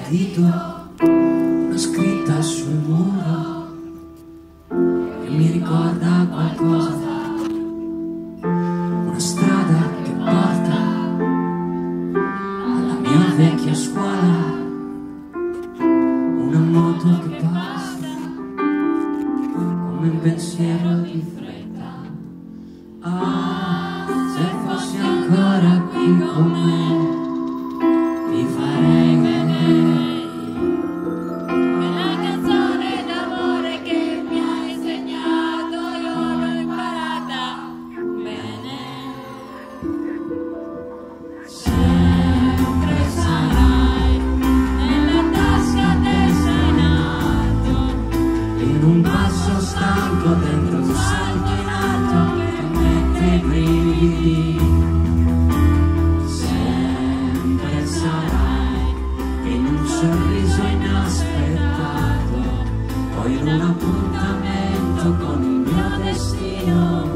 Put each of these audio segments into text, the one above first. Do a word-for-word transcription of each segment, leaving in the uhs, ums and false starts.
dito, una scritta sul muro che mi ricorda qualcosa, una strada che porta alla mia vecchia scuola, una moto che passa come un pensiero di fretta. Ah, se fossi ancora qui con me, ti farei vedere che la canzone d'amore che mi hai insegnato io l'ho imparata bene. Sempre sarai nella tasca tesa in alto, in un passo stanco dentro un salto in alto che mette i brividi. Sempre sarai in un sorriso inaspettato o in un appuntamento con il mio destino.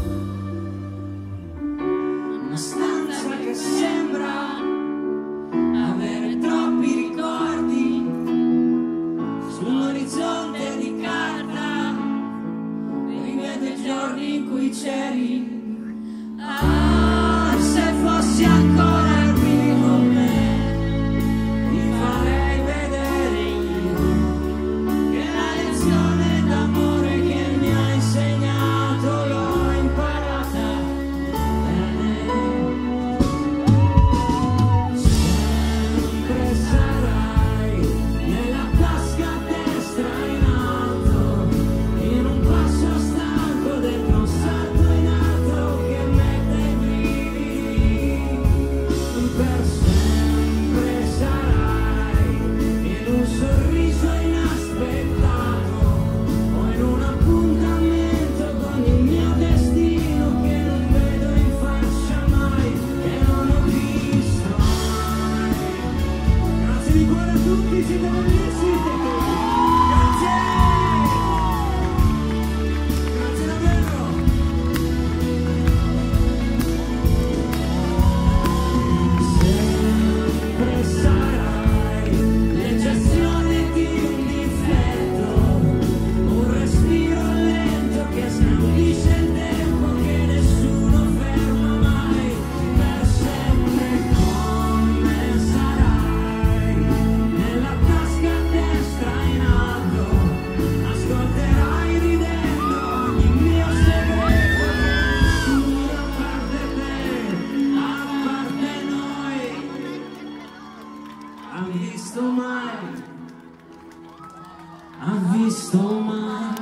Una stanza che sembra avere troppi ricordi su un orizzonte di carta, rivedo i giorni in cui c'eri. Ah, se fossi ancora qui con me, ti farei vedere io che la lezione d'amore che mi hai insegnato l'ho imparata bene. Sempre sarai nella tasca destra in alto, in un passo stanco dentro un salto in alto che mette i brividi. Per sempre sarai in un sorriso inaspettato o in un appuntamento con il mio destino che non vedo in faccia mai, che non ho visto mai. Grazie di cuore a tutti, siete bellissimi. Grazie. Grazie davvero. Sempre sarai l'eccezione di un difetto, un respiro lento che scandisce il tempo che nessuno ferma mai. Per sempre con me sarai nella tasca destra in alto, ascolterai ridendo ogni mio segreto che nessuno a parte te, a parte noi ha visto mai, ha visto mai.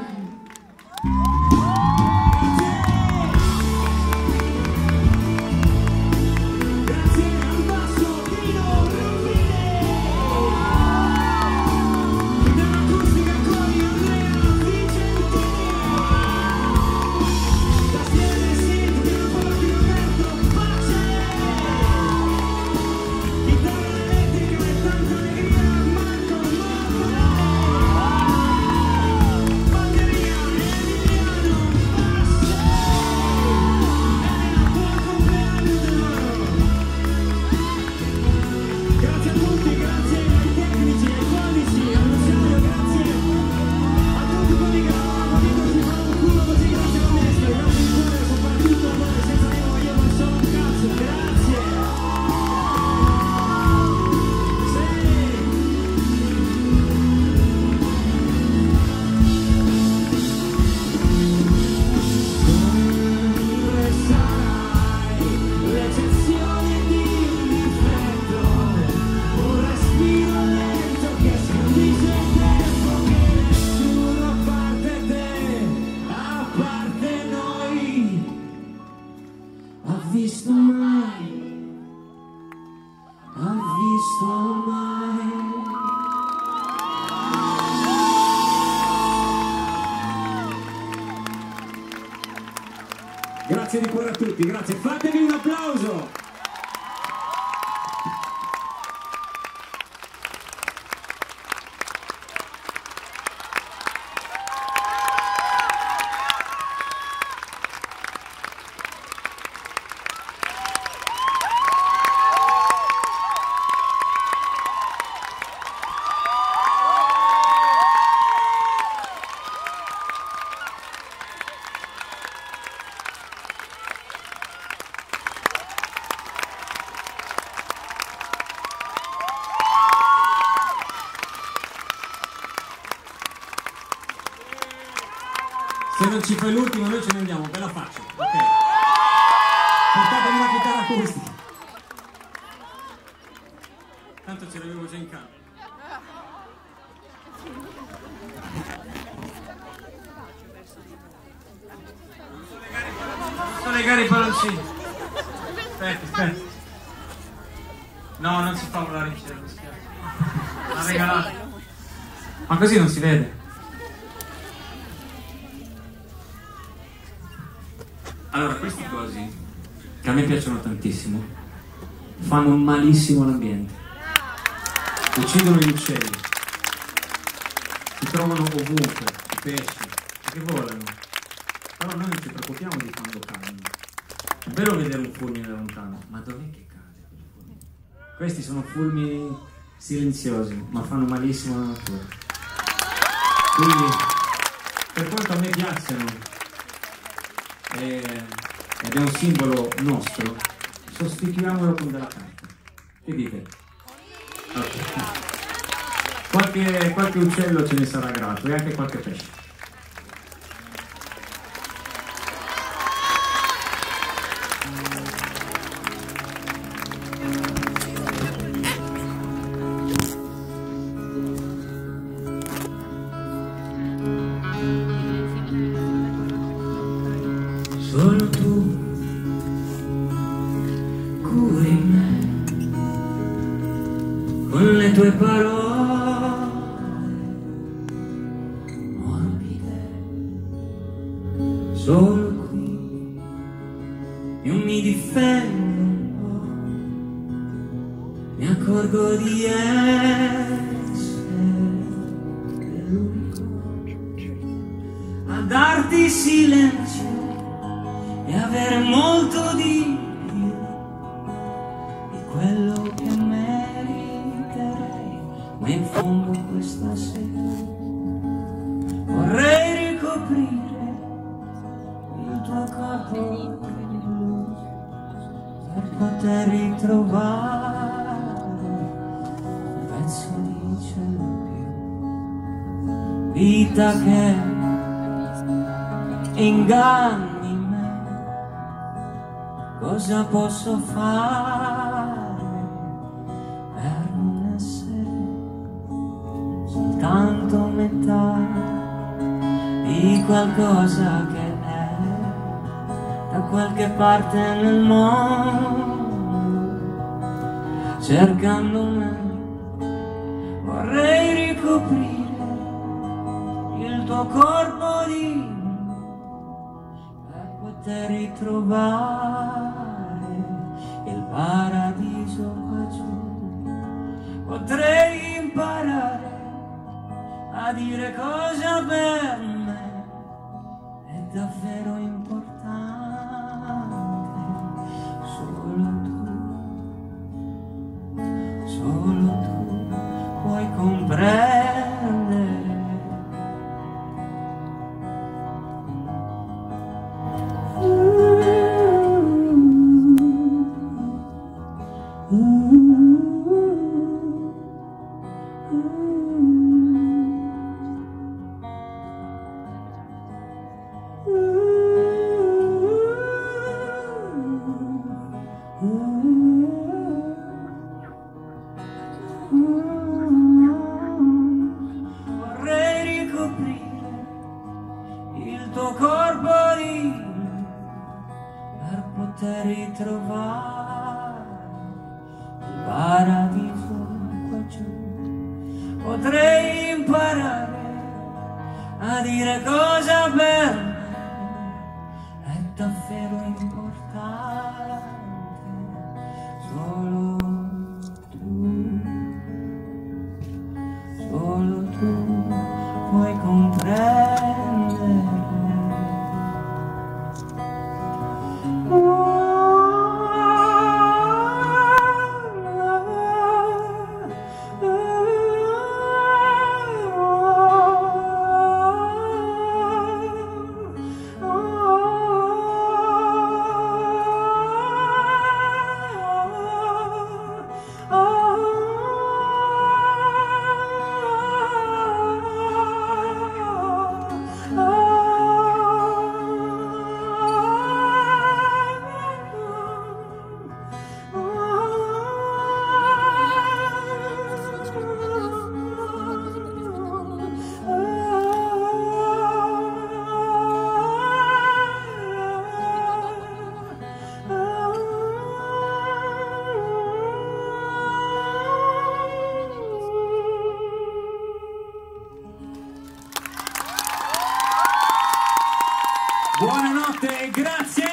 Grazie al basso Pino Rubini, chitarra acustica con Andrea Vicentini, tastiere synth pianoforte Roberto Pace, chitarra elettrica e tanta allegria Marco Marco, batteria Emiliano Bassi. Elena, buon compleanno tesoro. Grazie a tutti, grazie ai tecnici, ai codici, al Luciano, grazie a tutti quelli che hanno capito si fa un culo così, grazie a me, grazie di cuore, soprattutto a voi, senza di voi io non sono un cazzo, grazie. Sempre sarai l'eccezione di un difetto, un respiro lento che scandisce il tempo che nessuno a parte te, a parte noi ha visto mai, ha visto mai. Grazie di cuore a tutti, grazie, fatevi un applauso! Se non ci fai l'ultimo noi ce ne andiamo, ve la faccio. Ok. Portatemi una chitarra acustica. Tanto ce l'avevo già in campo. Non so legare i palloncini. Aspetta, aspetta. No, non si fa volare in cielo, mi spiace. L'ha regalato. Ma così non si vede. Allora, questi cosi, che a me piacciono tantissimo, fanno malissimo all'ambiente. Uccidono gli uccelli. Si trovano ovunque, i pesci, che volano. Però noi non ci preoccupiamo di quando cadono. È bello vedere un fulmine da lontano, ma dov'è che cade quel fulmine? Questi sono fulmini silenziosi, ma fanno malissimo alla natura. Quindi, per quanto a me piacciono, ed è un simbolo nostro, sostituiamolo con della carta. Che dite? Okay. Qualche, qualche uccello ce ne sarà grato e anche qualche pesce. Solo tu curi me con le tue parole morbide. Solo qui io mi difendo un po', mi accorgo di essere l'unico a darti silenzio e avere molto di più di quello che meriterei, ma in fondo questa sera vorrei ricoprire il tuo corpo di blu per poter ritrovare un pezzo di cielo in più, vita che inganni. Cosa posso fare per non essere soltanto metà di qualcosa che è da qualche parte nel mondo, cercando me vorrei ricoprire il tuo corpo di per poter ritrovare il paradiso qua giù. Potrei imparare a dire cosa per me è davvero importante. Solo tu, solo tu puoi comprendere. Vorrei ricoprire il tuo corpo di per poter ritrovare il paradiso qua giù. Potrei imparare a dire cosa per me è davvero importante. Solo tu, solo tu puoi comprendere. Buonanotte e grazie.